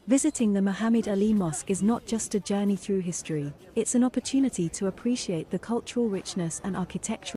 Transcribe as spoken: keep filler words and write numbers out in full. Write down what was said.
Visiting the Muhammad Ali Mosque is not just a journey through history, it's an opportunity to appreciate the cultural richness and architectural